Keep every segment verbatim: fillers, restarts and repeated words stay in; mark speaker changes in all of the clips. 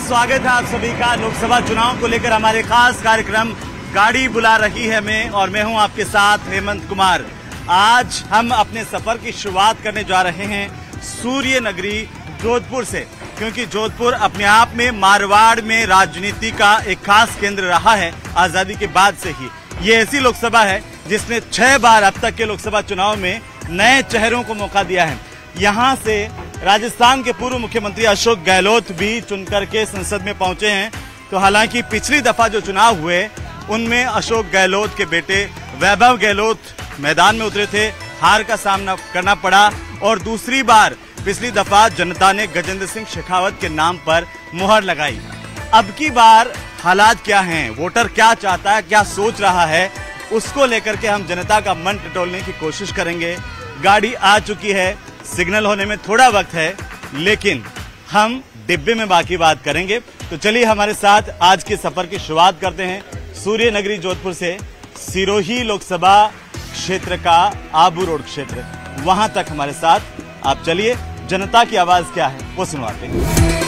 Speaker 1: स्वागत है आप सभी का लोकसभा चुनाव को लेकर हमारे खास कार्यक्रम गाड़ी बुला रही है मैं और मैं हूं आपके साथ हेमंत कुमार। आज हम अपने सफर की शुरुआत करने जा रहे हैं सूर्य नगरी जोधपुर से, क्योंकि जोधपुर अपने आप में मारवाड़ में राजनीति का एक खास केंद्र रहा है आजादी के बाद से ही। ये ऐसी लोकसभा है जिसने छह बार अब तक के लोकसभा चुनाव में नए चेहरों को मौका दिया है। यहाँ से राजस्थान के पूर्व मुख्यमंत्री अशोक गहलोत भी चुनकर के संसद में पहुंचे हैं। तो हालांकि पिछली दफा जो चुनाव हुए उनमें अशोक गहलोत के बेटे वैभव गहलोत मैदान में उतरे थे, हार का सामना करना पड़ा और दूसरी बार पिछली दफा जनता ने गजेंद्र सिंह शेखावत के नाम पर मुहर लगाई। अब की बार हालात क्या हैं, वोटर क्या चाहता है, क्या सोच रहा है, उसको लेकर के हम जनता का मन टटोलने की कोशिश करेंगे। गाड़ी आ चुकी है, सिग्नल होने में थोड़ा वक्त है, लेकिन हम डिब्बे में बाकी बात करेंगे। तो चलिए हमारे साथ आज के सफर की शुरुआत करते हैं सूर्य नगरी जोधपुर से सिरोही लोकसभा क्षेत्र का आबू रोड क्षेत्र, वहां तक हमारे साथ आप चलिए। जनता की आवाज क्या है वो सुनवाते हैं।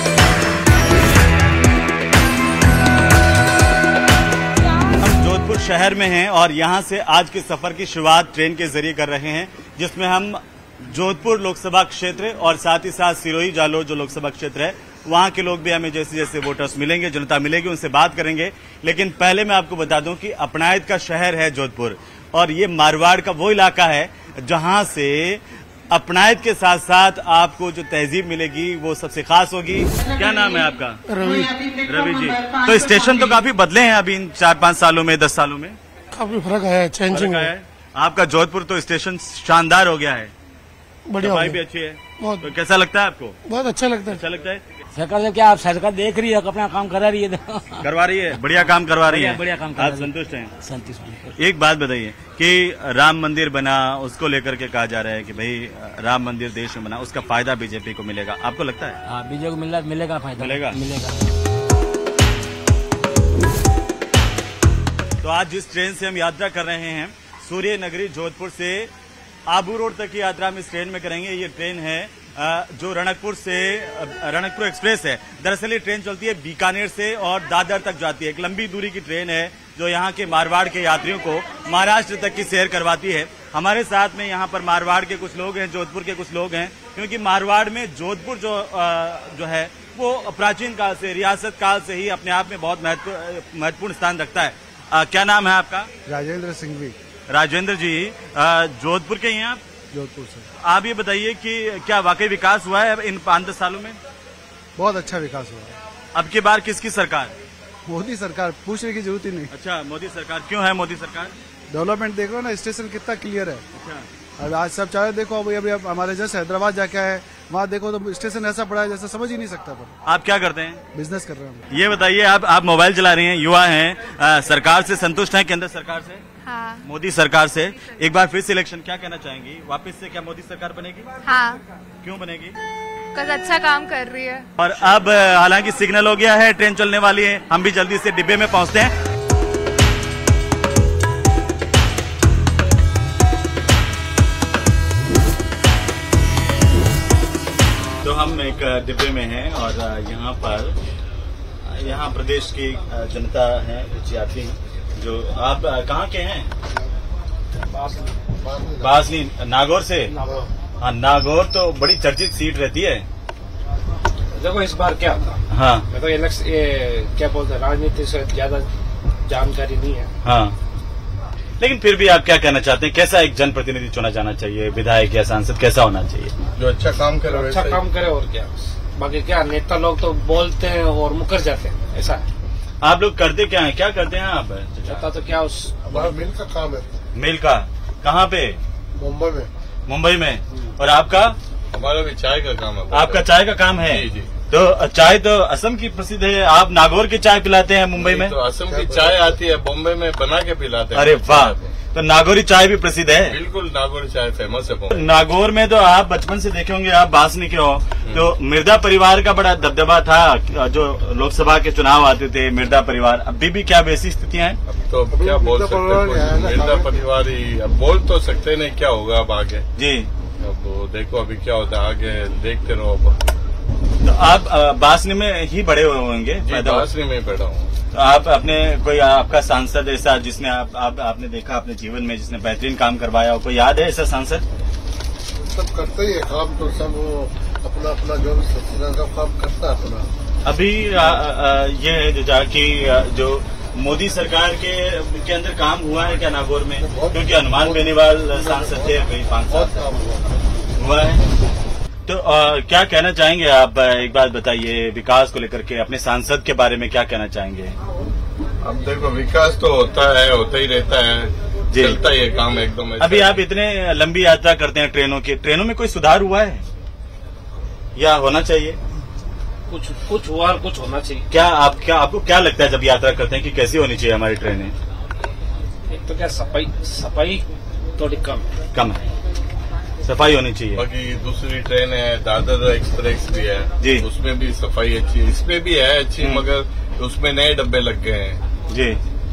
Speaker 1: हम जोधपुर शहर में हैं और यहां से आज के सफर की शुरुआत ट्रेन के जरिए कर रहे हैं, जिसमें हम जोधपुर लोकसभा क्षेत्र और साथ ही साथ सिरोही जालोर जो लोकसभा क्षेत्र है वहां के लोग भी हमें जैसे जैसे वोटर्स मिलेंगे, जनता मिलेगी, उनसे बात करेंगे। लेकिन पहले मैं आपको बता दूं कि अपनायत का शहर है जोधपुर और ये मारवाड़ का वो इलाका है जहां से अपनायत के साथ साथ आपको जो तहजीब मिलेगी वो सबसे खास होगी। क्या नाम है आपका?
Speaker 2: रवि।
Speaker 1: रवि जी, तो स्टेशन तो काफी बदले हैं अभी इन चार पांच सालों में, दस सालों में
Speaker 2: काफी फर्क आया है, चेंजिंग है।
Speaker 1: आपका जोधपुर तो स्टेशन शानदार हो गया है,
Speaker 2: बढ़िया,
Speaker 1: सफाई भी अच्छी है,
Speaker 2: बहुत
Speaker 1: तो कैसा लगता है आपको?
Speaker 2: बहुत अच्छा लगता है।
Speaker 1: अच्छा लगता है।
Speaker 3: सरकार से क्या, आप सरकार देख रही है, अपना काम करा रही है,
Speaker 1: करवा रही है, बढ़िया काम करवा रही है,
Speaker 3: बढ़िया काम
Speaker 1: आप संतुष्ट हैं?
Speaker 3: संतुष्ट।
Speaker 1: एक बात बताइए कि राम मंदिर बना, उसको लेकर के कहा जा रहा है कि भाई राम मंदिर देश में बना, उसका फायदा बीजेपी को मिलेगा, आपको लगता है?
Speaker 3: हाँ, बीजेपी को मिलेगा, मिलेगा फायदा,
Speaker 1: मिलेगा
Speaker 3: मिलेगा।
Speaker 1: तो आज जिस ट्रेन से हम यात्रा कर रहे हैं सूर्य नगरी जोधपुर से आबू रोड तक की यात्रा हम इस ट्रेन में करेंगे। ये ट्रेन है जो रणकपुर से, रणकपुर एक्सप्रेस है। दरअसल ये ट्रेन चलती है बीकानेर से और दादर तक जाती है। एक लंबी दूरी की ट्रेन है जो यहाँ के मारवाड़ के यात्रियों को महाराष्ट्र तक की सैर करवाती है। हमारे साथ में यहाँ पर मारवाड़ के कुछ लोग हैं, जोधपुर के कुछ लोग हैं, क्योंकि मारवाड़ में जोधपुर जो जो है वो प्राचीन काल से, रियासत काल से ही अपने आप में बहुत महत्वपूर्ण स्थान रखता है। आ, क्या नाम है आपका?
Speaker 4: राजेंद्र सिंह भी।
Speaker 1: राजेंद्र जी, जोधपुर के हैं आप?
Speaker 4: जोधपुर से।
Speaker 1: आप ये बताइए कि क्या वाकई विकास हुआ है इन पाँच दस सालों में?
Speaker 4: बहुत अच्छा विकास हुआ है।
Speaker 1: अब की बार किसकी सरकार?
Speaker 4: मोदी सरकार, पूछने की जरूरत ही नहीं।
Speaker 1: अच्छा, मोदी सरकार। क्यों है मोदी सरकार?
Speaker 4: डेवलपमेंट देखो ना, स्टेशन कितना क्लियर है।
Speaker 1: अच्छा,
Speaker 4: अब आज सब चाहे देखो, अभी अभी हमारे जैसे हैदराबाद जाके आए, वहाँ देखो तो स्टेशन ऐसा पड़ा है जैसे समझ ही नहीं सकता। पर
Speaker 1: आप क्या करते हैं?
Speaker 4: बिजनेस कर रहे हैं।
Speaker 1: ये बताइए, आप आप मोबाइल चला रही हैं, युवा हैं, आ, सरकार से संतुष्ट हैं, केंद्र सरकार से?
Speaker 5: हाँ।
Speaker 1: मोदी सरकार से एक बार फिर से इलेक्शन, क्या कहना चाहेंगी? वापस से क्या मोदी सरकार बनेगी?
Speaker 5: हाँ।
Speaker 1: क्यों बनेगी?
Speaker 5: कुछ अच्छा काम कर रही है।
Speaker 1: और अब हालांकि सिग्नल हो गया है, ट्रेन चलने वाली है, हम भी जल्दी से डिब्बे में पहुंचते हैं। तो हम एक डिब्बे में हैं और यहाँ पर यहाँ प्रदेश की जनता है, कुछ यात्री हैं। जो आप कहाँ के हैं? बासनी, नागौर से। हाँ, नागौर तो बड़ी चर्चित सीट रहती है।
Speaker 6: देखो इस बार क्या था,
Speaker 1: हाँ,
Speaker 6: मेरे को इलेक्शन ये क्या बोलते हैं, राजनीति से ज्यादा जानकारी नहीं है।
Speaker 1: हाँ, लेकिन फिर भी आप क्या कहना चाहते हैं, कैसा एक जनप्रतिनिधि चुना जाना चाहिए, विधायक या सांसद कैसा होना चाहिए?
Speaker 4: जो अच्छा काम करे,
Speaker 6: अच्छा काम करे, और क्या। बाकी क्या, नेता लोग तो बोलते हैं और मुकर जाते हैं, ऐसा है।
Speaker 1: आप लोग करते क्या हैं, क्या करते हैं आप?
Speaker 6: नेता तो क्या, उस
Speaker 4: हमारा मिल का काम है।
Speaker 1: मिल का? कहाँ पे?
Speaker 4: मुंबई में।
Speaker 1: मुंबई में। और आपका?
Speaker 4: हमारा भी चाय का काम है।
Speaker 1: आपका चाय का काम है?
Speaker 4: जी, जी।
Speaker 1: तो चाय तो असम की प्रसिद्ध है, आप नागौर की चाय पिलाते हैं मुंबई में?
Speaker 4: तो असम की चाय आती है, बॉम्बे में बना के पिलाते हैं।
Speaker 1: अरे वाह, तो नागौरी चाय भी प्रसिद्ध है?
Speaker 4: बिल्कुल, नागौरी चाय फेमस है।
Speaker 1: नागौर में तो आप बचपन से देखे होंगे, आप बासनी के हो, तो मिर्जा परिवार का बड़ा दबदबा था। जो लोकसभा के चुनाव आते थे, मिर्जा परिवार, अभी भी क्या वैसी स्थितियां हैं?
Speaker 4: अब तो क्या बोल सकते हैं, मिर्जा परिवार ही, अब बोल तो सकते नहीं, क्या होगा अब आगे।
Speaker 1: जी,
Speaker 4: अब देखो अभी क्या होता है, आगे देखते रहो। अब
Speaker 1: तो आप अ, बासनी में ही बड़े हुए होंगे? पैदा हुए?
Speaker 7: बासनी में पैदा हूँ।
Speaker 1: तो आप अपने कोई आपका सांसद ऐसा जिसने आप, आप आपने देखा अपने जीवन में जिसने बेहतरीन काम करवाया हो, कोई याद है ऐसा सांसद?
Speaker 7: सब करते ही है काम, तो सब वो अपना अपना जो भी सचिवालय का काम करता है अपना।
Speaker 1: अभी आ, आ, ये है जो जाकि जो मोदी सरकार के के अंदर काम हुआ है क्या नागौर में? क्योंकि हनुमान बेनीवाल सांसद थे अभी पांच
Speaker 7: बहुत
Speaker 1: साल
Speaker 7: काम हुआ।
Speaker 1: हुआ है। तो आ, क्या कहना चाहेंगे आप? एक बात बताइए, विकास को लेकर के अपने सांसद के बारे में क्या कहना चाहेंगे?
Speaker 7: अब देखो, विकास तो होता है, होता ही रहता है,
Speaker 1: जी।
Speaker 7: चलता ही है काम एकदम।
Speaker 1: अभी आप इतने लंबी यात्रा करते हैं ट्रेनों की, ट्रेनों में कोई सुधार हुआ है या होना चाहिए?
Speaker 6: कुछ कुछ हुआ और कुछ होना चाहिए।
Speaker 1: क्या आप क्या आपको क्या लगता है जब यात्रा करते हैं कि कैसी होनी चाहिए हमारी ट्रेनें?
Speaker 6: एक तो क्या सफाई सफाई थोड़ी कम है।
Speaker 1: कम है, सफाई होनी चाहिए।
Speaker 7: बाकी दूसरी ट्रेन है, दादर एक्सप्रेस भी है
Speaker 1: जी,
Speaker 7: उसमें भी सफाई अच्छी है, इसमें भी है अच्छी,
Speaker 1: हम्म।
Speaker 7: मगर उसमें नए डब्बे लग गए हैं
Speaker 1: जी।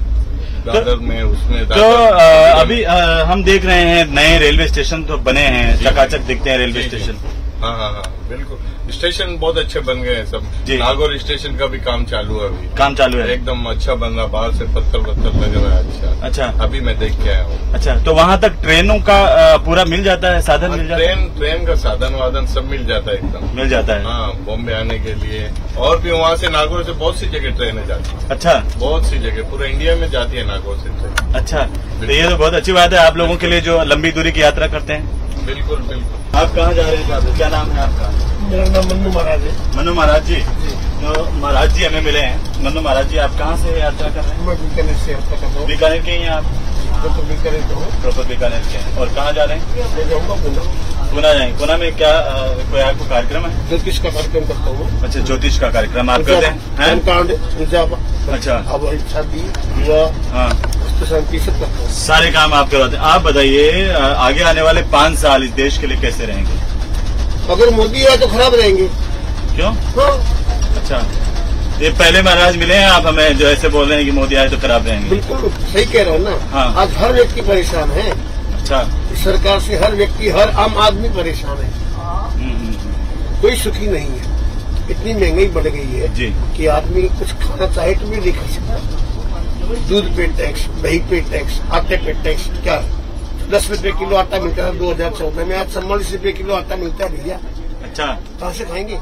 Speaker 7: दादर में, उसमें
Speaker 1: तो
Speaker 7: दादर
Speaker 1: आ, अभी आ, हम देख रहे हैं नए रेलवे स्टेशन तो बने हैं, चकाचक दिखते हैं रेलवे
Speaker 7: जी, जी।
Speaker 1: स्टेशन।
Speaker 7: हाँ हाँ हाँ बिल्कुल, स्टेशन बहुत अच्छे बन गए हैं सब।
Speaker 1: जी।
Speaker 7: नागौर स्टेशन का भी काम चालू है अभी,
Speaker 1: काम चालू है
Speaker 7: एकदम अच्छा बन रहा, बाहर से पत्थर पत्थर लग रहा है। अच्छा
Speaker 1: अच्छा
Speaker 7: अभी मैं देख के आया हूँ।
Speaker 1: अच्छा, तो वहाँ तक ट्रेनों का आ, पूरा मिल जाता है, साधन मिल जाता है?
Speaker 7: ट्रेन ट्रेन का साधन वाधन सब मिल जाता है एकदम,
Speaker 1: मिल जाता है।
Speaker 7: हाँ, बॉम्बे आने के लिए, और भी वहाँ से नागौर से बहुत सी जगह ट्रेनें जाती है।
Speaker 1: अच्छा,
Speaker 7: बहुत सी जगह पूरे इंडिया में जाती है नागौर से ट्रेन।
Speaker 1: अच्छा, तो ये तो बहुत अच्छी बात है आप लोगों के लिए जो लंबी दूरी की यात्रा करते हैं।
Speaker 7: बिल्कुल बिल्कुल।
Speaker 1: आप कहाँ जा रहे हैं? क्या नाम है आपका?
Speaker 2: मेरा नाम मन्नू महाराज है।
Speaker 1: मनु महाराज जी। तो महाराज जी हमें मिले हैं। मनु महाराज जी, आप कहाँ से यात्रा कर रहे हैं?
Speaker 2: मैं बीकानेर से यात्रा कर रहा हूँ।
Speaker 1: बीकानेर के ही हैं आप?
Speaker 2: तो बीकानेर तो हूँ।
Speaker 1: प्रॉपर बीकानेर के हैं। और कहाँ जा रहे हैं?
Speaker 2: मैं जाऊँगा पुणे।
Speaker 1: पुणे जाएंगे। पुणे में क्या आ, कोई आपको कार्यक्रम है?
Speaker 2: ज्योतिष का कार्यक्रम करता हूँ।
Speaker 1: अच्छा, ज्योतिष का कार्यक्रम आप करते हैं? हैं?
Speaker 2: कांड, पूजा,
Speaker 1: अच्छा,
Speaker 2: अब शादी, विवाह,
Speaker 1: हाँ,
Speaker 2: तो शांति सब करता हूँ।
Speaker 1: सारे काम आप करवाते हैं। आप बताइए, आ, आगे आने वाले पाँच साल इस देश के लिए कैसे रहेंगे?
Speaker 2: अगर मोदी आए तो खराब रहेंगे।
Speaker 1: क्यों?
Speaker 2: हाँ,
Speaker 1: अच्छा, ये पहले महाराज मिले हैं आप हमें जो ऐसे बोल रहे हैं कि मोदी आए तो खराब रहेंगे?
Speaker 2: बिल्कुल सही कह रहा हूँ ना।
Speaker 1: हाँ।
Speaker 2: आज हर व्यक्ति परेशान है।
Speaker 1: अच्छा,
Speaker 2: इस सरकार से हर व्यक्ति, हर आम आदमी परेशान है।
Speaker 1: हम्म, हम्म, हम्म,
Speaker 2: कोई सुखी नहीं है। इतनी महंगाई बढ़ गई है
Speaker 1: जी।
Speaker 2: कि आदमी कुछ खाना चाहे तो भी नहीं खा सकता। दूध पे टैक्स, दही पे टैक्स, आटे पे टैक्स, क्या दस रुपए किलो आटा मिलता था दो हजार चौदह में, आज चौवालीस रुपए किलो आटा मिलता है भैया।
Speaker 1: अच्छा,
Speaker 2: कहाँ से खाएंगे?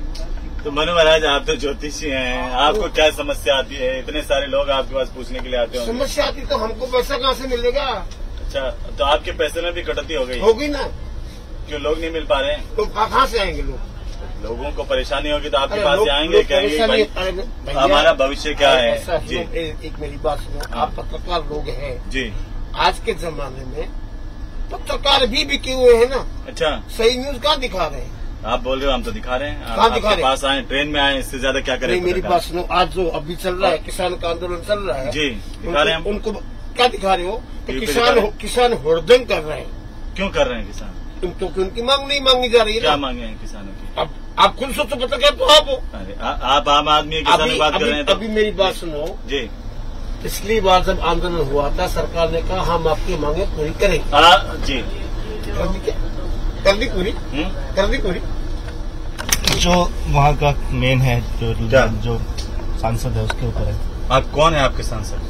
Speaker 1: तो मनु महाराज, आप तो ज्योतिषी हैं, आपको क्या समस्या आती है? इतने सारे लोग आपके पास पूछने के लिए आते होंगे।
Speaker 2: समस्या आती तो हमको पैसा कहाँ से मिलेगा?
Speaker 1: अच्छा, तो आपके पैसे में भी कटौती हो गई?
Speaker 2: होगी ना।
Speaker 1: क्यों लोग नहीं मिल पा रहे हैं?
Speaker 2: तो कहाँ से आएंगे लोग?
Speaker 1: लोगों को परेशानी होगी तो आपके
Speaker 2: अरे
Speaker 1: पास
Speaker 2: लोग-
Speaker 1: से आएंगे,
Speaker 2: लोग
Speaker 1: कहेंगे
Speaker 2: परेशानी-
Speaker 1: भाई
Speaker 2: अरे भैया,
Speaker 1: हमारा भविष्य क्या है?
Speaker 2: ऐसा
Speaker 1: जी
Speaker 2: लोग- ए- एक मेरी बात सुनो,
Speaker 1: हाँ।
Speaker 2: आप पत्रकार लोग हैं।
Speaker 1: जी।
Speaker 2: आज के जमाने में पत्रकार भी बिके हुए हैं ना।
Speaker 1: अच्छा,
Speaker 2: सही न्यूज कहाँ दिखा रहे हैं?
Speaker 1: आप बोल रहे हो, हम तो दिखा रहे हैं। आप-
Speaker 2: कहाँ दिखा
Speaker 1: आपके
Speaker 2: रहे हैं?
Speaker 1: पास आए, ट्रेन में आए, इससे ज्यादा क्या करें?
Speaker 2: नहीं, मेरी
Speaker 1: पत्रकार?
Speaker 2: बात सुनो, आज जो अभी चल रहा है किसान का आंदोलन चल रहा है,
Speaker 1: जी, दिखा रहे हैं हम।
Speaker 2: उनको, उनको क्या दिखा रहे हो? कि
Speaker 1: टीवी पे
Speaker 2: किसान
Speaker 1: दिखा रहे
Speaker 2: हो, किसान होर्डिंग कर रहे हैं
Speaker 1: क्यों कर रहे हैं किसान?
Speaker 2: क्योंकि उनकी मांग नहीं मांगी जा रही है
Speaker 1: क्या
Speaker 2: ना।
Speaker 1: मांगे हैं किसानों की?
Speaker 2: अब आप खुद सोचो, पत्रकार तो आप हो।
Speaker 1: अरे आ, आप आम आदमी है, किसान
Speaker 2: अभी
Speaker 1: की बात कर रहे
Speaker 2: अभी,
Speaker 1: हैं तो
Speaker 2: अभी मेरी बात सुनो,
Speaker 1: जी।
Speaker 2: पिछली बार जब आंदोलन हुआ था सरकार ने कहा हम आपकी मांगे पूरी करेंगे।
Speaker 1: आ, जी।
Speaker 2: कर दी क्या? कर दी पूरी?
Speaker 1: हम्म?
Speaker 2: कर दी पूरी?
Speaker 8: जो वहाँ का मेन है, जो
Speaker 1: क्या?
Speaker 8: जो सांसद है उसके ऊपर है।
Speaker 1: आप कौन है आपके सांसद?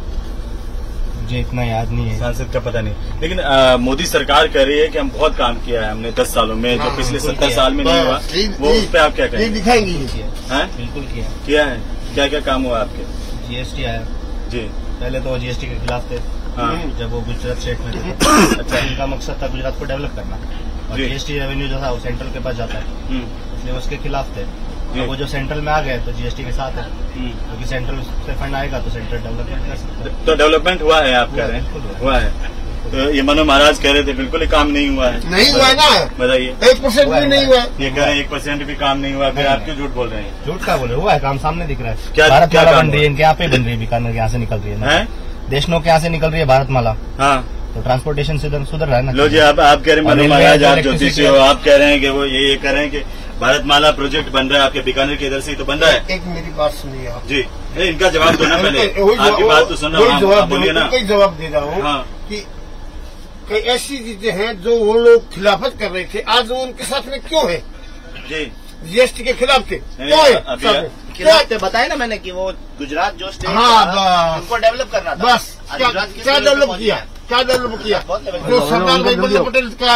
Speaker 8: मुझे इतना याद नहीं है।
Speaker 1: सांसद का पता नहीं, लेकिन आ, मोदी सरकार कह रही है कि हम बहुत काम किया है हमने दस सालों में, जो
Speaker 2: हाँ,
Speaker 1: पिछले
Speaker 8: बिल्कुल
Speaker 1: सत्तर
Speaker 8: किया।
Speaker 1: साल में नहीं हुआ,
Speaker 2: बस, ये-
Speaker 1: वो उस पे आप क्या
Speaker 2: ये
Speaker 1: कहेंगे?
Speaker 2: दिखाएंगी ये।
Speaker 8: किया
Speaker 1: हैं?
Speaker 8: बिल्कुल किया।
Speaker 1: किया है? क्या क्या काम हुआ आपके?
Speaker 8: जीएसटी आया,
Speaker 1: जी।
Speaker 8: पहले तो वो जीएसटी के खिलाफ थे।
Speaker 1: हाँ।
Speaker 8: जब वो गुजरात स्टेट में थे, अच्छा, इनका मकसद था गुजरात को डेवलप करना, और
Speaker 1: जी।
Speaker 8: जीएसटी रेवेन्यू जो था वो सेंट्रल के पास जाता है,
Speaker 1: हम्म,
Speaker 8: इसलिए उसके खिलाफ थे।
Speaker 1: जी।
Speaker 8: अब वो जो सेंट्रल में आ गए तो जीएसटी के साथ है,
Speaker 1: हम्म।
Speaker 8: क्योंकि सेंट्रल से फंड आएगा तो सेंट्रल डेवलपमेंट कर सकता है।
Speaker 1: तो डेवलपमेंट हुआ है आप कह
Speaker 8: हुआ,
Speaker 1: रहे हैं?
Speaker 8: बिल्कुल
Speaker 1: हुआ है। तो ये मनु महाराज कह रहे थे बिल्कुल ही काम नहीं हुआ है।
Speaker 2: नहीं हुआ है ना,
Speaker 1: बताइए।
Speaker 2: एक परसेंट भी नहीं हुआ है।
Speaker 1: ये कह रहे हैं एक परसेंट भी काम नहीं हुआ, फिर
Speaker 8: नहीं,
Speaker 1: आप क्यों झूठ बोल रहे हैं?
Speaker 8: झूठ का बोले, हुआ है काम, सामने दिख रहा है।
Speaker 1: क्या-
Speaker 8: भारत
Speaker 1: क्या
Speaker 8: माला
Speaker 1: काम
Speaker 8: बन रही है,
Speaker 1: हुआ?
Speaker 8: इनके यहाँ पे बन रही है, बीकानेर के यहाँ से निकल रही है ना।
Speaker 1: हैं?
Speaker 8: देशनों के यहाँ से निकल रही है भारत माला,
Speaker 1: हाँ,
Speaker 8: तो ट्रांसपोर्टेशन सुधर सुधर रहा है ना।
Speaker 1: लो जी, आप आप कह रहे हैं
Speaker 8: और
Speaker 1: मनु
Speaker 8: रेलवे
Speaker 1: महाराज आप
Speaker 8: इलेक्ट्रिसिटी
Speaker 1: ज्योतिषी हो, आप कह रहे हैं कि वो ये ये कह रहे हैं कि भारतमाला प्रोजेक्ट बन रहा है आपके बीकानेर के इधर से ही तो बन रहा है।
Speaker 2: एक मेरी बात सुनिए आप।
Speaker 1: जी, नहीं, इनका जवाब दो ना पहले,
Speaker 2: वही जवाब-
Speaker 1: आपकी बात तो सुनना,
Speaker 2: वही
Speaker 1: आप
Speaker 2: जवाब
Speaker 1: बोलिए ना।
Speaker 2: कोई जवाब दे रहा हूँ
Speaker 1: हाँ।
Speaker 2: कि कई ऐसी चीजें हैं जो वो लोग खिलाफत कर रहे थे, आज वो उनके साथ में क्यों है?
Speaker 1: जी,
Speaker 2: जीएसटी के खिलाफ थे।
Speaker 1: नहीं,
Speaker 2: तो है,
Speaker 1: अभी-
Speaker 2: सब है।
Speaker 8: खिलाफ थे, बताया ना मैंने कि वो गुजरात जो स्टेट
Speaker 2: हाँ,
Speaker 8: था,
Speaker 2: बस।
Speaker 8: उनको डेवलप करना था।
Speaker 2: बस
Speaker 8: आज
Speaker 2: क्या
Speaker 8: गुजरात किस
Speaker 2: क्या
Speaker 8: लेवल पे
Speaker 2: डेवलप
Speaker 8: पहुंच
Speaker 2: किया,
Speaker 8: गया?
Speaker 2: क्या डेवलप किया?
Speaker 8: बहुत लेवल पे
Speaker 2: जो
Speaker 8: पहुंच
Speaker 2: सरदार वल्लभ पटेल का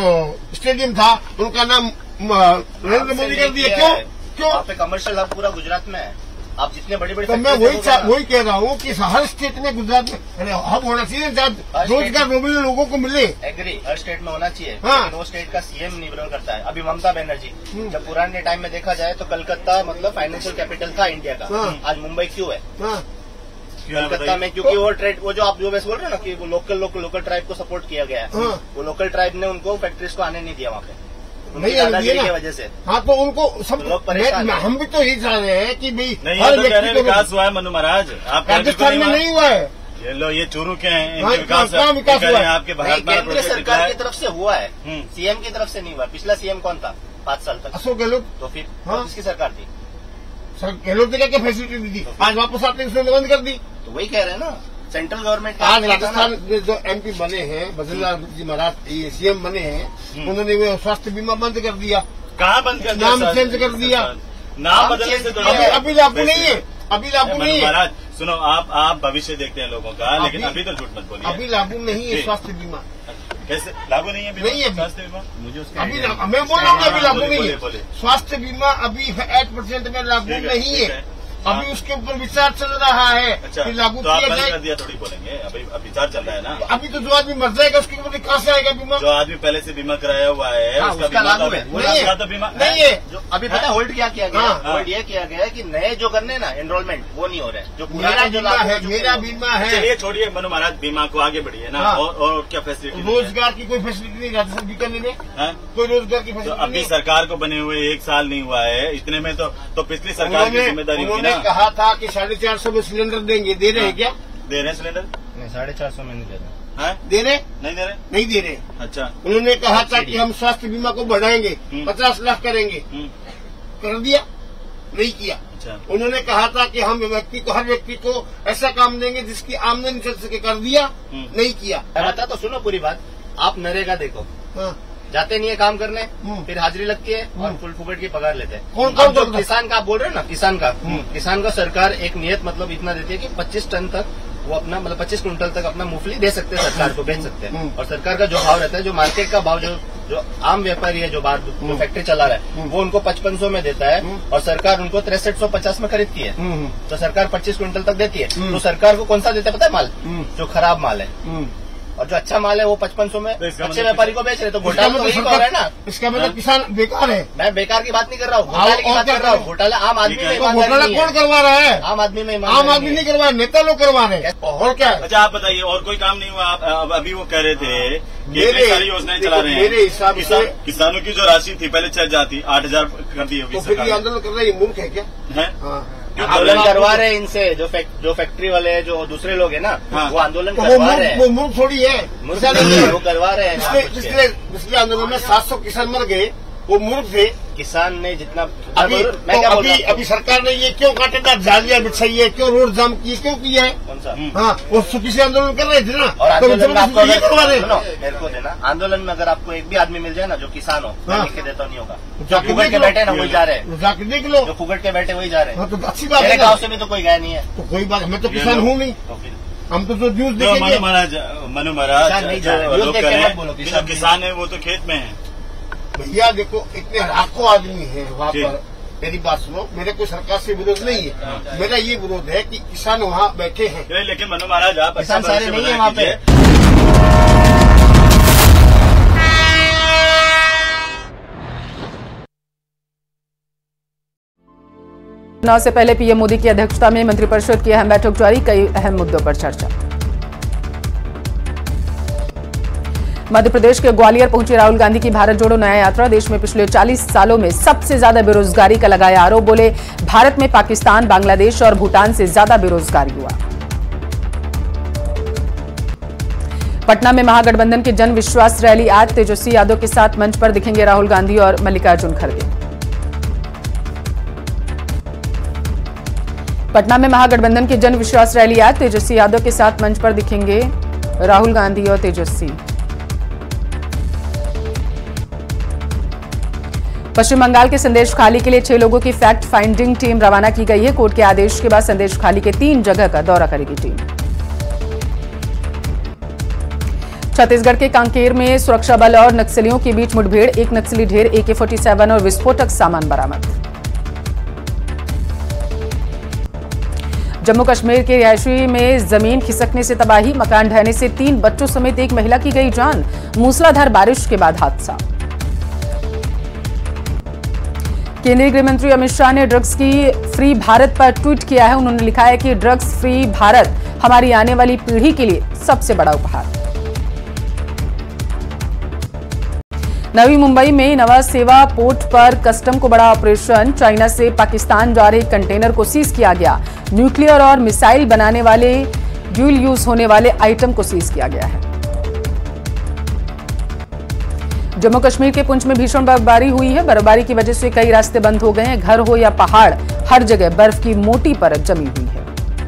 Speaker 2: जो स्टेडियम था उनका नाम म, नरेंद्र मोदी कर दिया। क्यों क्यों?
Speaker 8: वहाँ पे कमर्शियल हब पूरा गुजरात में है। आप जितने बड़ी बड़ी
Speaker 2: तो मैं वही चा- वही कह रहा हूँ कि हर स्टेट में गुजरात में हब होना चाहिए जहाँ रोजगार रोजगार लोगों को मिले।
Speaker 8: एग्री, हर स्टेट में होना चाहिए।
Speaker 2: हाँ।
Speaker 8: लेकिन वो स्टेट का सीएम निर्भर करता है। अभी ममता बनर्जी, जब पुराने टाइम में देखा जाए तो कलकत्ता मतलब फाइनेंशियल कैपिटल था इंडिया का।
Speaker 2: हाँ।
Speaker 8: आज मुंबई क्यों है?
Speaker 2: हाँ,
Speaker 8: कलकत्ता में क्योंकि वो ट्रेड, वो जो आप जो वैसे बोल रहे हैं ना कि वो लोकल लोकल लोकल ट्राइब को सपोर्ट किया गया है।
Speaker 2: हाँ।
Speaker 8: वो लोकल ट्राइब ने उनको फैक्ट्रीज को आने नहीं दिया वहाँ पे, उनकी
Speaker 2: नहीं आने
Speaker 8: दादागिरी
Speaker 2: दिया
Speaker 8: की
Speaker 2: ना।
Speaker 8: वजह से।
Speaker 2: हाँ तो उनको सब
Speaker 8: लोग परेशान
Speaker 2: मैं-
Speaker 8: हैं।
Speaker 2: हम भी तो यही चाह रहे हैं कि भाई
Speaker 1: नहीं,
Speaker 2: हर
Speaker 1: ये तो कह रहे
Speaker 2: व्यक्ति
Speaker 1: हैं
Speaker 2: को
Speaker 1: विकास हुआ है मनु महाराज, आप कह रहे हैं
Speaker 2: राजस्थान में
Speaker 1: हुआ।
Speaker 2: नहीं हुआ है।
Speaker 1: ये लो ये चूरू के हैं,
Speaker 2: हाँ,
Speaker 1: इनके विकास
Speaker 2: कहाँ विकास
Speaker 1: कह रहे
Speaker 2: हुआ
Speaker 1: हैं
Speaker 2: है?
Speaker 1: आपके
Speaker 8: नहीं,
Speaker 1: भारत में
Speaker 8: केंद्र
Speaker 1: प्रोजेक्ट
Speaker 8: सरकार
Speaker 1: निकला
Speaker 8: की
Speaker 1: है।
Speaker 8: तरफ से हुआ है,
Speaker 1: हम्म।
Speaker 8: सीएम की तरफ से नहीं हुआ। पिछला सीएम कौन था पाँच साल तक?
Speaker 2: अशोक गहलोत
Speaker 8: तो फिर
Speaker 2: हाँ।
Speaker 8: किसकी सरकार थी?
Speaker 2: सर गहलोत ने क्या क्या फैसिलिटी दी थी? आज वापस आते हैं उसने बंद कर दी।
Speaker 8: तो वही कह रहे हैं ना, सेंट्रल गवर्नमेंट
Speaker 2: आज राजस्थान में जो एमपी बने हैं बद्रीलाल जी महाराज ये सीएम बने हैं, उन्होंने वो स्वास्थ्य बीमा बंद कर दिया,
Speaker 1: कहाँ बंद कर दिया?
Speaker 2: नाम
Speaker 1: सर?
Speaker 2: चेंज कर दिया।
Speaker 1: नाम
Speaker 8: नाम
Speaker 1: बदलने
Speaker 8: चेंज
Speaker 1: से तो
Speaker 8: किया
Speaker 2: अभी
Speaker 8: है।
Speaker 2: अभी लागू नहीं है, अभी लागू
Speaker 1: मनु
Speaker 2: नहीं है,
Speaker 1: महाराज सुनो, आप आप भविष्य देखते हैं लोगों का, लेकिन
Speaker 2: अभी-
Speaker 1: अभी तो झूठ मत बोलिए।
Speaker 2: अभी लागू नहीं है
Speaker 1: जी।
Speaker 2: स्वास्थ्य बीमा।
Speaker 1: कैसे लागू नहीं है बीमा?
Speaker 2: नहीं है अभी।
Speaker 1: स्वास्थ्य बीमा
Speaker 8: मुझे उसका
Speaker 2: अभी
Speaker 8: idea
Speaker 2: लागू- मैं बोल रहा हूँ अभी लागू
Speaker 1: बोलिए,
Speaker 2: नहीं
Speaker 1: बोलिए,
Speaker 2: है
Speaker 1: बोलिए।
Speaker 2: स्वास्थ्य बीमा अभी एट परसेंट में लागू
Speaker 1: ठीक है,
Speaker 2: नहीं
Speaker 1: ठीक
Speaker 2: है।
Speaker 1: है।
Speaker 2: अभी
Speaker 1: हाँ।
Speaker 2: उसके ऊपर विचार चल रहा है
Speaker 1: अच्छा,
Speaker 2: कि लागू
Speaker 1: तो आप
Speaker 2: किया
Speaker 1: बंद कर
Speaker 2: जाए।
Speaker 1: दिया थोड़ी बोलेंगे, अभी अब विचार चल रहा है ना।
Speaker 2: अभी तो जो आदमी मर जाएगा उसके ऊपर कहाँ से आएगा बीमा?
Speaker 1: जो आदमी पहले से बीमा कराया हुआ है
Speaker 8: हाँ,
Speaker 1: उसका
Speaker 8: उसका
Speaker 1: बीमा
Speaker 8: लागू
Speaker 1: तो
Speaker 8: है।
Speaker 1: वो
Speaker 2: नहीं है।
Speaker 1: उसका तो बीमा
Speaker 2: नहीं है।
Speaker 8: जो अभी पता है होल्ड क्या किया गया?
Speaker 2: हाँ।
Speaker 8: होल्ड ये किया गया है कि नए जो करने हैं ना एनरोलमेंट वो नहीं हो रहे हैं। जो
Speaker 2: मेरा
Speaker 8: पुराने जो
Speaker 2: बीमा
Speaker 8: लागू
Speaker 2: है,
Speaker 8: हो चुके
Speaker 2: मेरा
Speaker 8: हैं,
Speaker 2: बीमा है।
Speaker 1: चलिए छोड़िए मनु महाराज, बीमा को आगे बढ़िए ना।
Speaker 2: हाँ।
Speaker 1: और और क्या फैसिलिटी
Speaker 2: रोजगार की कोई फैसिलिटी नहीं राजस्थान बीकानेर में,
Speaker 1: है?
Speaker 2: कोई रोजगार की
Speaker 1: तो
Speaker 2: फैसिलिटी
Speaker 1: अभी
Speaker 2: नहीं।
Speaker 1: सरकार को बने हुए एक साल नहीं हुआ है, इतने में तो तो पिछली सरकार की
Speaker 2: उन्होंने
Speaker 1: जिम्मेदारी होगी
Speaker 2: उन्होंने
Speaker 1: ना।
Speaker 2: कहा था कि साढ़े चार सौ में सिलेंडर देंगे, दे रहे हैं क्या?
Speaker 1: दे रहे हैं सिलेंडर?
Speaker 8: नहीं, साढ़े चार सौ में नहीं दे रहे।
Speaker 1: हैं?
Speaker 2: दे रहे
Speaker 1: नहीं दे रहे?
Speaker 2: नहीं दे रहे।
Speaker 1: अच्छा।
Speaker 2: उन्होंने कहा था कि हम स्वास्थ्य बीमा को बढ़ाएंगे,
Speaker 1: हम्म।
Speaker 2: पचास लाख करेंगे,
Speaker 1: हम्म,
Speaker 2: कर दिया? नहीं किया।
Speaker 1: अच्छा।
Speaker 2: उन्होंने कहा था कि हम व्यक्ति को हर व्यक्ति को ऐसा काम देंगे जिसकी आमदनी चल सके, कर दिया?
Speaker 1: हम्म।
Speaker 2: नहीं किया।
Speaker 8: मैं बता तो सुनो पूरी बात। आप नरेगा देखो,
Speaker 2: हाँ।
Speaker 8: जाते नहीं है काम करने,
Speaker 2: हम्म।
Speaker 8: फिर हाजिरी लगती है और
Speaker 2: हम्म।
Speaker 8: फुल फुकट की पगार लेते हैं।
Speaker 2: कौन- कौन
Speaker 8: अब जो
Speaker 2: करता है?
Speaker 8: किसान का आप बोल रहे हो ना, किसान का
Speaker 2: हम्म।
Speaker 8: किसान का सरकार एक नियत मतलब इतना देती है कि पच्चीस टन तक वो अपना मतलब पच्चीस कुंटल तक अपना मूंगफली दे सकते हैं सरकार को, बेच सकते हैं।
Speaker 2: हम्म।
Speaker 8: और सरकार का जो भाव रहता है, जो मार्केट का भाव, जो जो आम व्यापारी है जो बाहर जो फैक्ट्री चला रहा है, वो उनको पचपन सौ में देता है
Speaker 2: हम्म।
Speaker 8: और सरकार उनको तिरसठ सौ पचास में खरीदती है।
Speaker 2: हम्म,
Speaker 8: तो सरकार पच्चीस कुंटल तक देती है।
Speaker 2: हम्म।
Speaker 8: तो सरकार को कौन सा देता है पता है? माल
Speaker 2: हम्म।
Speaker 8: जो खराब माल है,
Speaker 2: हम्म।
Speaker 8: और जो अच्छा माल है वो पचपन सौ में
Speaker 1: तो इसका
Speaker 8: अच्छे
Speaker 1: मतलब
Speaker 8: व्यापारी को बेच रहे। तो
Speaker 2: इसका
Speaker 8: घोटाला तो
Speaker 2: मतलब
Speaker 8: यही हो रहा है ना।
Speaker 2: सरकार- इसका मतलब किसान बेकार है।
Speaker 8: मैं बेकार की बात नहीं कर रहा हूँ,
Speaker 2: हाँ,
Speaker 8: घोटाले की
Speaker 2: और
Speaker 8: बात
Speaker 2: क्या
Speaker 8: कर रहा हूँ।
Speaker 2: करो?
Speaker 8: घोटाला आम आदमी
Speaker 1: ठीक है।
Speaker 8: में
Speaker 2: तो
Speaker 8: ईमानदारी
Speaker 2: घोटाला
Speaker 8: नहीं
Speaker 2: कौन
Speaker 8: है।
Speaker 2: करवा रहा है?
Speaker 8: आम आदमी में
Speaker 2: आम
Speaker 8: ईमानदारी
Speaker 2: आदमी नहीं करवा, नेता लोग करवा रहे हैं। और क्या है?
Speaker 1: अच्छा आप बताइए, और कोई काम नहीं हुआ? आप अब अभी वो कह रहे थे कि
Speaker 2: मेरे-
Speaker 1: इतनी सारी योजनाएं चला
Speaker 2: देखो,
Speaker 1: रहे हैं।
Speaker 2: मेरे हिसाब से-
Speaker 1: किसान- किसानों की जो राशि थी पहले चल जाती, आठ हजार कर दी होगी
Speaker 2: तो फिर ये
Speaker 1: सरकार
Speaker 2: आंदोलन कर रहे हैं, ये मूर्ख है क्या?
Speaker 1: ने। हैं?
Speaker 2: हाँ।
Speaker 8: आंदोलन करवा रहे हैं इनसे, जो फैक, जो फैक्ट्री वाले हैं, जो दूसरे लोग हैं ना,
Speaker 1: हाँ।
Speaker 8: वो आंदोलन
Speaker 2: तो वो
Speaker 8: करवा
Speaker 2: मूर्ख
Speaker 8: रहे
Speaker 2: वो
Speaker 8: हैं।
Speaker 2: मूर्ख थोड़ी है।
Speaker 8: मूर्ख
Speaker 2: किसान
Speaker 8: नहीं
Speaker 2: नहीं
Speaker 8: है,
Speaker 2: है।
Speaker 8: वो करवा रहे हैं।
Speaker 2: पिछले पिछले पिछले आंदोलन में सात सौ किसान मर गए, वो मूर्ख थे।
Speaker 8: किसान ने जितना
Speaker 2: अभी
Speaker 8: मैं
Speaker 2: तो
Speaker 8: क्या बोल
Speaker 2: अभी
Speaker 8: रहा हूँ?
Speaker 2: अभी सरकार ने ये क्यों काटेदार जालियां बिछाई है, क्यों रोड जाम किए, क्यों किया है?
Speaker 8: कौन सा?
Speaker 2: हाँ, वो सुखी से आंदोलन कर रहे थे ना।
Speaker 8: और
Speaker 2: तो
Speaker 8: आंदोलन में आपको
Speaker 2: जबरदस्ती ये करवा
Speaker 8: अगर
Speaker 2: रहे
Speaker 8: सुनो, मेरे को देना, आंदोलन में अगर आपको एक भी आदमी मिल जाए ना जो किसान हो, मैं
Speaker 2: हाँ।
Speaker 8: लिख के देता हूँ, नहीं होगा।
Speaker 2: जाके
Speaker 8: फुगट
Speaker 2: देख
Speaker 8: के
Speaker 2: लो।
Speaker 8: बैठे ना वही जा रहे हैं,
Speaker 2: जाके देख लो।
Speaker 8: जो फुगट के बैठे वही जा रहे हैं।
Speaker 2: हाँ तो अच्छी बात
Speaker 8: मेरे
Speaker 2: है ना।
Speaker 8: गाँव से भी तो कोई गया नहीं है।
Speaker 2: तो कोई बात, मैं तो
Speaker 1: ये
Speaker 2: किसान
Speaker 1: लो।
Speaker 2: हूँ नहीं,
Speaker 8: तो फिर
Speaker 2: हम तो जो न्यूज
Speaker 1: जो
Speaker 2: देखेंगे।
Speaker 1: मनु महाराज मनु महाराज
Speaker 8: किसान नहीं जा रहे,
Speaker 1: जो
Speaker 8: न्यूज़
Speaker 1: लोग
Speaker 8: देख
Speaker 1: कह
Speaker 8: के
Speaker 1: रहे
Speaker 8: मत
Speaker 1: हैं
Speaker 8: बोलो,
Speaker 1: कि
Speaker 8: किसान
Speaker 1: जो किसान है वो तो खेत में है।
Speaker 2: भैया देखो इतने लाखों आदमी हैं वहाँ
Speaker 1: जी।
Speaker 2: पर। मेरी बात सुनो, मेरे कोई सरकार से विरोध नहीं है, मेरा ये विरोध है कि किसान वहाँ बैठे हैं।
Speaker 1: नहीं, लेकिन मनु महाराज आप अच्छा
Speaker 8: किसान सारे
Speaker 1: भविष्य
Speaker 8: नहीं है
Speaker 1: बनाए
Speaker 8: वहाँ पे।
Speaker 1: कीजिए।
Speaker 9: चुनाव से पहले पीएम मोदी की अध्यक्षता में मंत्रिपरिषद की अहम बैठक जारी, कई अहम मुद्दों पर चर्चा। मध्य प्रदेश के ग्वालियर पहुंची राहुल गांधी की भारत जोड़ो न्याय यात्रा। देश में पिछले चालीस सालों में सबसे ज्यादा बेरोजगारी का लगाया आरोप। बोले भारत में पाकिस्तान, बांग्लादेश और भूटान से ज्यादा बेरोजगारी हुआ। पटना में महागठबंधन की जन विश्वास रैली आज। तेजस्वी यादव के साथ मंच पर दिखेंगे राहुल गांधी और मल्लिकार्जुन खड़गे। पटना में महागठबंधन की जन विश्वास रैली आज। तेजस्वी यादव के साथ मंच पर दिखेंगे राहुल गांधी और तेजस्वी। पश्चिम बंगाल के संदेश खाली के लिए छह लोगों की फैक्ट फाइंडिंग टीम रवाना की गई है। कोर्ट के आदेश के बाद संदेश खाली के तीन जगह का दौरा करेगी टीम। छत्तीसगढ़ के कांकेर में सुरक्षा बल और नक्सलियों के बीच मुठभेड़, एक नक्सली ढेर ए के फोर्टी सेवन और विस्फोटक सामान बरामद। जम्मू कश्मीर के रिहायशी में जमीन खिसकने से तबाही, मकान ढहने से तीन बच्चों समेत एक महिला की गई जान, मूसलाधार बारिश के बाद हादसा। केंद्रीय गृह मंत्री अमित शाह ने ड्रग्स की फ्री भारत पर ट्वीट किया है। उन्होंने लिखा है कि ड्रग्स फ्री भारत हमारी आने वाली पीढ़ी के लिए सबसे बड़ा उपहार। नवी मुंबई में नवा सेवा पोर्ट पर कस्टम को बड़ा ऑपरेशन, चाइना से पाकिस्तान जा रहे कंटेनर को सीज किया गया। न्यूक्लियर और मिसाइल बनाने वाले ड्यूल यूज होने वाले आइटम को सीज किया गया है। जम्मू कश्मीर के पुंछ में भीषण बर्फबारी हुई है। बर्फबारी की वजह से कई रास्ते बंद हो गए हैं। घर हो या पहाड़, हर जगह बर्फ की मोटी परत जमी हुई है।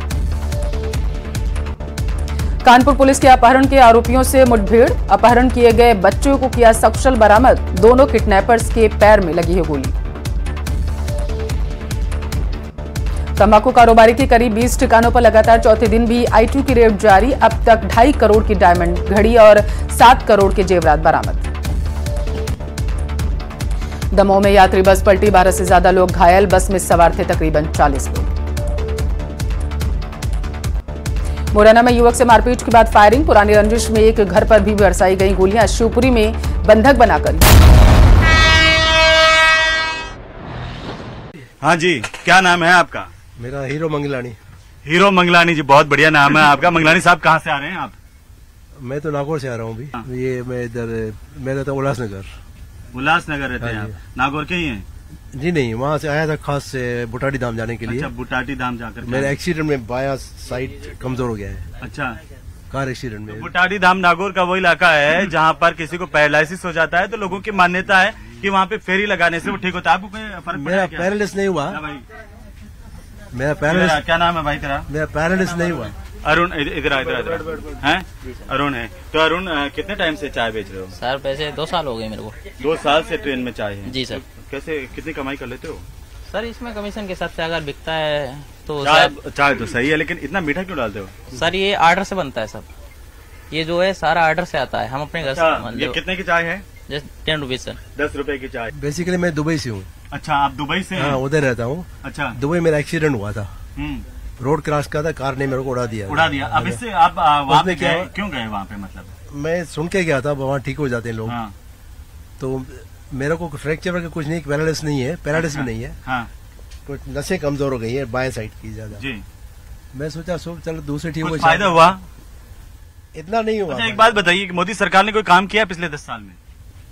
Speaker 9: कानपुर पुलिस के अपहरण के आरोपियों से मुठभेड़, अपहरण किए गए बच्चों को किया सकुशल बरामद, दोनों किडनैपर्स के पैर में लगी है गोली। तंबाकू कारोबारी के करीब बीस ठिकानों पर लगातार चौथे दिन भी आई टू की रेड जारी। अब तक ढाई करोड़ की डायमंड घड़ी और सात करोड़ के जेवरात बरामद। दमोह में यात्री बस पलटी, बारह से ज्यादा लोग घायल, बस में सवार थे तकरीबन चालीस लोग। मुरैना में युवक से मारपीट के बाद फायरिंग, पुरानी रंजिश में एक घर पर भी बरसाई गई गोलियां। शिवपुरी में बंधक बनाकर।
Speaker 1: हाँ जी, क्या नाम है आपका?
Speaker 7: मेरा हीरो मंगलानी।
Speaker 1: हीरो मंगलानी जी, बहुत बढ़िया नाम है आपका। मंगलानी साहब कहाँ से आ रहे हैं आप?
Speaker 7: मैं तो नागौर से आ रहा हूँ अभी। ये मैं इधर मैं रहता हूँ उल्लासनगर।
Speaker 1: उल्लासनगर रहते हैं आप? नागौर के ही हैं?
Speaker 7: जी नहीं, वहाँ से आया था खास से बुटाटी धाम जाने के लिए।
Speaker 1: अच्छा, बुटाटी धाम जाकर।
Speaker 7: मेरे एक्सीडेंट में बाया साइड कमजोर हो गया है।
Speaker 1: अच्छा,
Speaker 7: कार एक्सीडेंट में।
Speaker 1: तो बुटाटी धाम नागौर का वो इलाका है जहाँ पर किसी को पैरालिसिस हो जाता है तो लोगों की मान्यता है कि वहाँ पे फेरी लगाने से वो ठीक होता है। आपको कोई फर्क?
Speaker 7: मेरा पैरालिसिस नहीं हुआ। मेरा पैरालिसिस।
Speaker 1: क्या नाम है भाई तेरा?
Speaker 7: मेरा पैरालिसिस नहीं हुआ।
Speaker 1: अरुण, इधर इधर इधर हैं? अरुण है। तो अरुण, कितने टाइम से चाय बेच रहे हो?
Speaker 10: सर पैसे दो साल हो गए मेरे को।
Speaker 1: दो साल से ट्रेन में चाय है?
Speaker 10: जी सर।
Speaker 1: कैसे, कितनी कमाई कर लेते हो?
Speaker 10: सर इसमें कमीशन के हिसाब से अगर बिकता है तो
Speaker 1: चाय, चाय तो सही है, लेकिन इतना मीठा क्यों डालते हो?
Speaker 10: सर ये ऑर्डर से बनता है सब, ये जो है सारा ऑर्डर से आता है, हम अपने घर से।
Speaker 1: ये कितने की चाय है?
Speaker 10: Ten rupees sir.
Speaker 1: दस रुपए की चाय।
Speaker 7: बेसिकली मैं दुबई से हूँ।
Speaker 1: अच्छा, आप दुबई से?
Speaker 7: हाँ, उधर रहता हूँ।
Speaker 1: अच्छा,
Speaker 7: दुबई मेरा एक्सीडेंट हुआ था। रोड क्रॉस का था, कार ने मेरे को उड़ा दिया।
Speaker 1: उड़ा दिया। अब इससे आप वहाँ पे गए क्यों? गए वहाँ पे? मतलब
Speaker 7: मैं सुन के गया था वहाँ ठीक हो जाते हैं लोग।
Speaker 1: हाँ।
Speaker 7: तो मेरे को फ्रैक्चर वगैरह कुछ नहीं, पैरालिसिस नहीं है, पैरालिसिस भी नहीं है।
Speaker 1: हाँ।
Speaker 7: कुछ नसें कमजोर हो गई है बाएं साइड की ज्यादा।
Speaker 1: जी।
Speaker 7: मैं सोचा सो चलो दूसरे ठीक हो।
Speaker 1: फायदा हुआ?
Speaker 7: इतना नहीं हुआ।
Speaker 1: अच्छा, एक बात बताइए कि मोदी सरकार ने कोई काम किया पिछले दस साल में?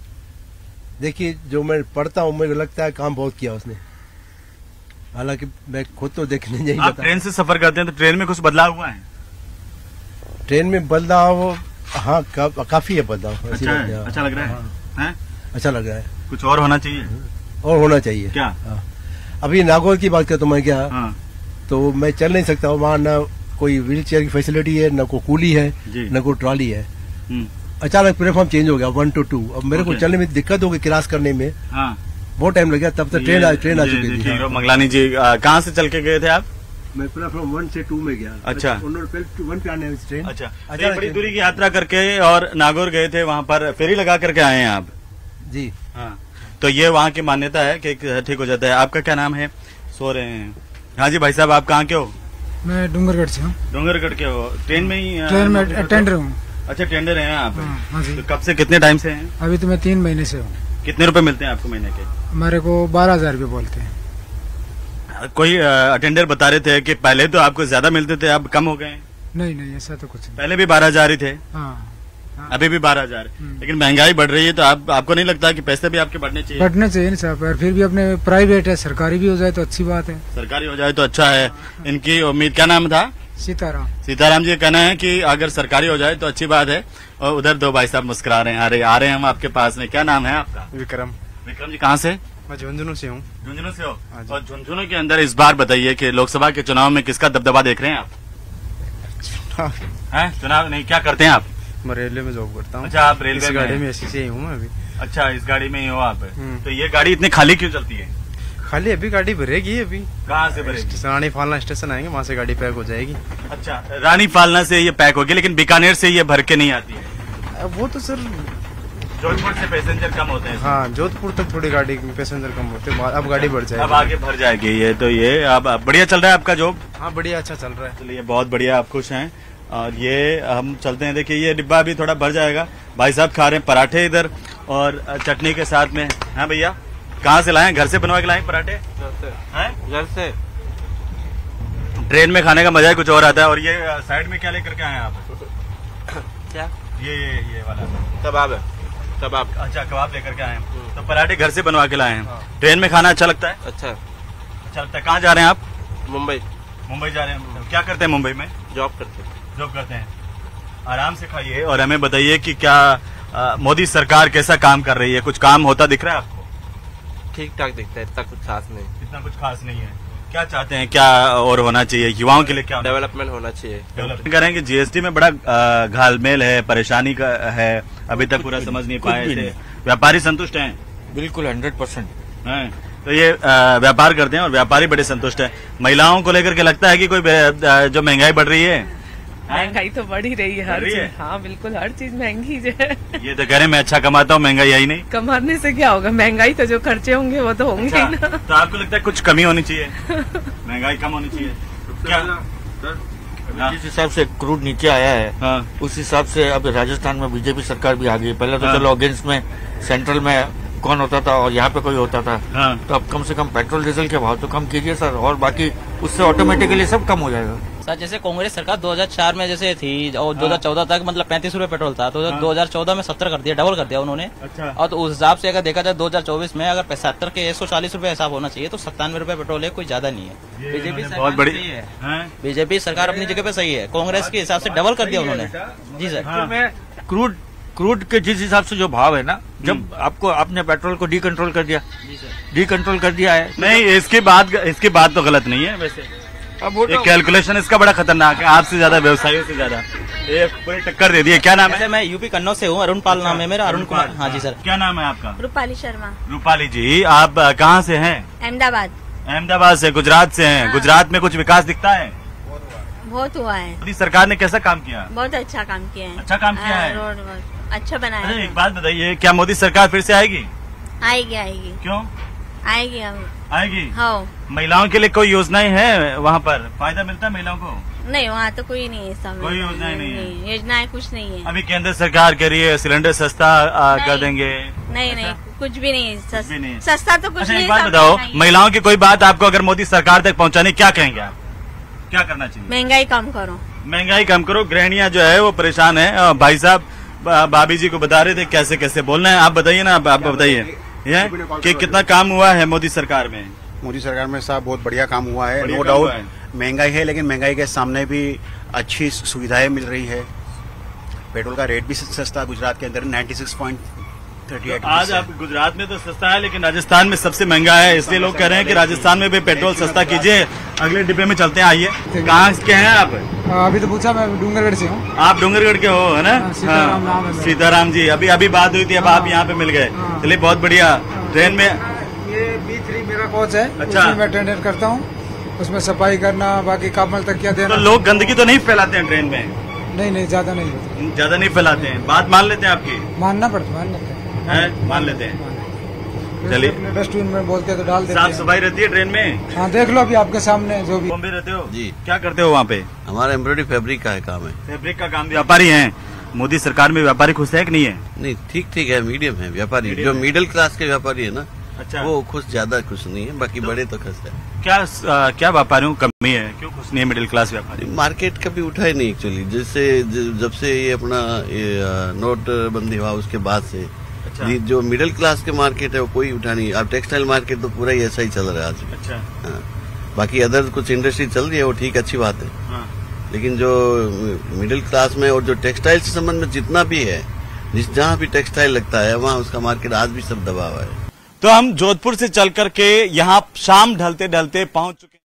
Speaker 7: देखिए, जो मैं पढ़ता हूँ मुझे लगता है काम बहुत किया उसने, हालांकि मैं खुद तो देखने नहीं
Speaker 1: आप ट्रेन से सफर करते हैं तो ट्रेन में कुछ बदलाव हुआ है?
Speaker 7: ट्रेन में बदलाव, हाँ का, काफी है बदलाव।
Speaker 1: अच्छा, है, अच्छा लग रहा है?
Speaker 7: हाँ।
Speaker 1: है?
Speaker 7: अच्छा लग रहा है।
Speaker 1: कुछ और होना चाहिए?
Speaker 7: और होना चाहिए।
Speaker 1: क्या?
Speaker 7: हाँ। अभी नागौर की बात करता हूँ मैं, क्या
Speaker 1: हाँ।
Speaker 7: तो मैं चल नहीं सकता हूँ वहाँ, न कोई व्हील चेयर की फैसिलिटी है, न कोई कूली है, न कोई ट्रॉली है। अचानक प्लेटफॉर्म चेंज हो गया वन टू टू। अब मेरे को चलने में दिक्कत हो गई, क्रॉस करने में बहुत टाइम लग गया। तब तक ट्रेन ट्रेन आ चुकी थी।
Speaker 1: मंगलानी जी, कहाँ से चल के गए थे आप?
Speaker 7: मैं प्लेटफॉर्म वन से टू में गया।
Speaker 1: अच्छा,
Speaker 7: वन पे आने ट्रेन।
Speaker 1: अच्छा, अच्छा, बड़ी दूरी की यात्रा करके और नागौर गए थे, वहाँ पर फेरी लगा करके आए हैं आप?
Speaker 7: जी
Speaker 1: हाँ। तो ये वहाँ की मान्यता है कि ठीक हो जाता है। आपका क्या नाम है? सो रहे हैं। हाँ जी भाई साहब, आप कहाँ के हो?
Speaker 11: मैं डूंगरगढ़ से हूँ।
Speaker 1: डूंगरगढ़ के हो? ट्रेन में ही?
Speaker 11: ट्रेन में टेंडर हूँ।
Speaker 1: अच्छा, टेंडर हैं आप?
Speaker 11: हाँ जी।
Speaker 1: तो कब से, कितने टाइम से हैं?
Speaker 11: अभी तो मैं तीन महीने से हूँ।
Speaker 1: कितने रुपए मिलते हैं आपको महीने के?
Speaker 11: हमारे को बारह हजार रूपए बोलते हैं।
Speaker 1: कोई अटेंडर बता रहे थे कि पहले तो आपको ज्यादा मिलते थे, अब कम हो गए?
Speaker 11: नहीं नहीं, ऐसा तो कुछ नहीं।
Speaker 1: पहले भी बारह हजार ही थे?
Speaker 11: हाँ। हाँ।
Speaker 1: अभी भी बारह हजार। लेकिन महंगाई बढ़ रही है तो आप, आपको नहीं लगता कि पैसे भी आपके बढ़ने चाहिए?
Speaker 11: बढ़ने चाहिए नहीं साहब, फिर भी अपने प्राइवेट है, सरकारी भी हो जाए तो अच्छी बात है।
Speaker 1: सरकारी हो जाए तो अच्छा है, इनकी उम्मीद। क्या नाम था?
Speaker 11: सीताराम।
Speaker 1: सीताराम जी का कहना है कि अगर सरकारी हो जाए तो अच्छी बात है। और उधर दो भाई साहब मुस्कुरा रहे हैं। अरे आ रहे हैं हम आपके पास में। क्या नाम है आपका?
Speaker 12: विक्रम।
Speaker 1: विक्रम जी, कहाँ से?
Speaker 12: मैं झुंझुनू से हूँ।
Speaker 1: झुंझुनू से हो? और झुंझुनू के अंदर इस बार बताइए कि लोकसभा के चुनाव में किसका दबदबा देख रहे हैं आप? हैं? चुनाव नहीं, क्या करते हैं आप?
Speaker 12: मैं रेलवे में जॉब करता हूँ।
Speaker 1: अच्छा, आप रेलवे
Speaker 12: इस
Speaker 1: में
Speaker 12: गाड़ी में ऐसी से ही हूँ मैं अभी।
Speaker 1: अच्छा, इस गाड़ी में ही हो आप? तो ये गाड़ी इतनी खाली क्यों चलती है?
Speaker 12: खाली अभी गाड़ी भरेगी अभी।
Speaker 1: कहाँ से भरेगी?
Speaker 12: रानी फालना स्टेशन आएंगे, वहाँ से गाड़ी पैक हो जाएगी।
Speaker 1: अच्छा, रानी फालना से ये पैक होगी, लेकिन बीकानेर से ये भर के नहीं आती है?
Speaker 12: वो तो सर
Speaker 1: जोधपुर से पैसेंजर कम होते हैं।
Speaker 12: हाँ, जोधपुर तक थोड़ी गाड़ी पैसेंजर कम होते हैं, अब गाड़ी बढ़ जाएगी।
Speaker 1: अब आगे भर जाएगी ये। तो ये अब बढ़िया चल रहा है आपका जॉब?
Speaker 12: हाँ, बढ़िया, अच्छा चल रहा है।
Speaker 1: चलिए, बहुत बढ़िया, आप खुश हैं। और ये हम चलते हैं, देखिए ये डिब्बा भी थोड़ा भर जाएगा। भाई साहब खा रहे हैं पराठे इधर और चटनी के साथ में। हाँ भैया, कहाँ से लाए? घर से बनवा के लाए पराठे? घर से। ट्रेन में खाने का मजा ही कुछ और आता है। और ये साइड में क्या लेकर के आए आप? क्या? ये ये ये वाला कबाब है। कबाब? अच्छा, कबाब लेकर के आए हैं। तो पराठे घर से बनवा के लाए हैं। हाँ। ट्रेन में खाना अच्छा लगता है? अच्छा अच्छा लगता है। कहाँ जा रहे हैं आप? मुंबई। मुंबई जा रहे हैं। क्या करते हैं मुंबई में? जॉब करते हैं। जॉब करते हैं। आराम से खाइए और हमें बताइए कि क्या आ, मोदी सरकार कैसा काम कर रही है? कुछ काम होता दिख रहा है आपको? ठीक ठाक दिखता है, इतना कुछ खास नहीं। इतना कुछ खास नहीं है। क्या चाहते हैं, क्या और होना चाहिए युवाओं के लिए? क्या डेवलपमेंट होना चाहिए? डेवलपमेंट करें कि जीएसटी में बड़ा घालमेल है, परेशानी का है, अभी तक पूरा समझ नहीं पाए थे। व्यापारी संतुष्ट हैं? बिल्कुल, हंड्रेड परसेंट है। तो ये व्यापार करते हैं और व्यापारी बड़े संतुष्ट हैं। महिलाओं को लेकर के लगता है कि कोई जो महंगाई बढ़ रही है?
Speaker 13: महंगाई तो बढ़ ही रही है, हर चीज। हाँ बिल्कुल, हर चीज महंगी जो है।
Speaker 1: ये तो कह रहे मैं अच्छा कमाता हूँ, महंगाई आई नहीं।
Speaker 13: कमाने से क्या होगा? महंगाई तो जो खर्चे होंगे वो तो होंगे
Speaker 1: अच्छा,
Speaker 13: ही ना।
Speaker 1: तो आपको लगता है कुछ कमी होनी चाहिए? महंगाई कम होनी चाहिए? क्या
Speaker 14: जिस हिसाब से क्रूड नीचे आया है, हाँ। उस हिसाब से अब राजस्थान में बीजेपी सरकार भी आ गई। पहले तो हाँ। चलो अगेंस्ट में सेंट्रल में कौन होता था और यहाँ पे कोई होता था, हाँ। तो अब कम से कम पेट्रोल डीजल के भाव तो कम कीजिए सर, और बाकी उससे ऑटोमेटिकली सब कम हो जाएगा
Speaker 10: सर। जैसे कांग्रेस सरकार दो हज़ार चार में जैसे थी और दो हज़ार चौदह तक मतलब पैंतीस रुपए पेट्रोल था, तो दो हज़ार चौदह में सत्तर कर दिया, डबल कर दिया उन्होंने। अच्छा। और तो उस हिसाब से अगर देखा जाए दो हज़ार चौबीस में अगर पचहत्तर के एक सौ चालीस रूपये हिसाब होना चाहिए, तो सत्तानवे रूपये पेट्रोल है, कोई ज्यादा नहीं है। बीजेपी बहुत बड़ी है, बीजेपी सरकार अपनी जगह पे सही है। कांग्रेस के हिसाब से डबल कर दिया उन्होंने। जी सर।
Speaker 14: क्रूड क्रूड के जिस हिसाब से जो भाव है ना, जब आपको आपने पेट्रोल को डी कंट्रोल कर दिया, डी कंट्रोल कर दिया है।
Speaker 1: नहीं, इसकी बात इसकी बात तो गलत नहीं है वैसे। अब वो तो कैलकुलेशन इसका बड़ा खतरनाक है, आपसे ज्यादा व्यवसायियों से ज्यादा ये पूरी टक्कर दे दी है। क्या नाम है?
Speaker 10: मैं यूपी कन्नौज से हूँ, अरुण पाल नाम है मेरा, अरुण कुमार। हाँ जी सर।
Speaker 1: क्या नाम है आपका?
Speaker 15: रूपाली शर्मा।
Speaker 1: रूपाली जी, आप कहाँ से हैं?
Speaker 15: अहमदाबाद।
Speaker 1: अहमदाबाद से, गुजरात से हैं। गुजरात में कुछ विकास दिखता है?
Speaker 15: बहुत हुआ है।
Speaker 1: मोदी सरकार ने कैसा काम किया?
Speaker 15: बहुत अच्छा काम किया है।
Speaker 1: अच्छा काम किया है,
Speaker 15: रोड अच्छा बनाया है।
Speaker 1: एक बात बताइए, क्या मोदी सरकार फिर से आएगी?
Speaker 15: आएगी आएगी।
Speaker 1: क्यों
Speaker 15: आएगी?
Speaker 1: आएगी।
Speaker 15: हाँ।
Speaker 1: महिलाओं के लिए कोई योजनाएं हैं वहाँ पर? फायदा मिलता है महिलाओं को?
Speaker 15: नहीं, वहाँ तो कोई नहीं है। सब
Speaker 1: कोई योजनाएं नहीं है?
Speaker 15: योजनाएं कुछ नहीं है।
Speaker 1: अभी केंद्र सरकार कह रही है सिलेंडर सस्ता कर देंगे।
Speaker 15: नहीं नहीं, कुछ भी नहीं है, सस्ता तो कुछ नहीं।
Speaker 1: एक बात बताओ, महिलाओं की कोई बात आपको अगर मोदी सरकार तक पहुँचानी, क्या कहेंगे आप? क्या करना चाहिए?
Speaker 15: महंगाई कम करो। महंगाई
Speaker 1: कम करो। गृहिणियां जो है वो परेशान है। भाई साहब भाभी जी को बता रहे थे कैसे कैसे बोलना है। आप बताइए ना, आप बताइए कि कितना काम हुआ है मोदी सरकार में?
Speaker 16: मोदी सरकार में साहब बहुत बढ़िया काम हुआ है, नो डाउट। महंगाई है, लेकिन महंगाई के सामने भी अच्छी सुविधाएं मिल रही है। पेट्रोल का रेट भी सस्ता गुजरात के अंदर ninety six point thirty eight.
Speaker 1: आज आप गुजरात में तो सस्ता है, लेकिन राजस्थान में सबसे महंगा है, इसलिए लोग कह रहे हैं कि राजस्थान में भी पेट्रोल सस्ता कीजिए। अगले डिब्बे में चलते हैं, आइए। कहाँ के हैं आप?
Speaker 11: अभी तो पूछा, मैं डूंगरगढ़ से हूँ।
Speaker 1: आप डूंगरगढ़ के हो, है ना?
Speaker 11: सीताराम नाम है।
Speaker 1: सीताराम जी, अभी अभी बात हुई थी, अब आप यहाँ पे मिल गए। चलिए, बहुत बढ़िया। ट्रेन में
Speaker 11: ये बी थ्री मेरा कोच है।
Speaker 1: अच्छा।
Speaker 11: मैं अटेंडेंट करता हूँ, उसमें सफाई करना, बाकी कामल तक क्या देना।
Speaker 1: तो लोग गंदगी तो नहीं फैलाते हैं ट्रेन में?
Speaker 11: नहीं नहीं, ज्यादा नहीं होता।
Speaker 1: ज्यादा नहीं फैलाते हैं। बात मान लेते हैं आपकी?
Speaker 11: मानना पड़ता, मान लेते हैं।
Speaker 1: मान लेते हैं। चलिए,
Speaker 11: डस्टबिन में बोलते तो डाल देते हैं।
Speaker 1: साफ सफाई रहती है ट्रेन में?
Speaker 11: हाँ, देख लो अभी आपके सामने जो भी।
Speaker 1: बॉम्बे रहते हो
Speaker 17: जी?
Speaker 1: क्या करते हो वहाँ पे?
Speaker 17: हमारा एम्ब्रॉयडरी फैब्रिक का है काम है।
Speaker 1: फैब्रिक का काम। व्यापारी हैं? मोदी सरकार में व्यापारी खुश है कि नहीं है?
Speaker 17: नहीं, ठीक ठीक है, मीडियम है व्यापारी। जो मिडिल क्लास के व्यापारी है ना,
Speaker 1: अच्छा,
Speaker 17: वो खुश, ज्यादा खुश नहीं है, बाकी तो, बड़े तो खुश है।
Speaker 1: क्या आ, क्या व्यापारियों को कमी है, क्यों खुश नहीं है मिडिल क्लास व्यापारी?
Speaker 17: मार्केट कभी उठा ही नहीं एक्चुअली। जैसे जब से ये अपना नोटबंदी हुआ उसके बाद से अच्छा। जो मिडिल क्लास के मार्केट है वो कोई उठा नहीं। अब टेक्सटाइल मार्केट तो पूरा ही ऐसा ही चल रहा है आज।
Speaker 1: अच्छा।
Speaker 17: हाँ, बाकी अदर कुछ इंडस्ट्री चल रही है, वो ठीक, अच्छी बात है। हाँ। लेकिन जो मिडिल क्लास में और जो टेक्सटाइल से संबंध में जितना भी है, जिस जहाँ भी टेक्सटाइल लगता है वहाँ उसका मार्केट आज भी सब दबा हुआ है।
Speaker 1: तो हम जोधपुर से चल करके यहाँ शाम ढलते ढलते पहुंच चुके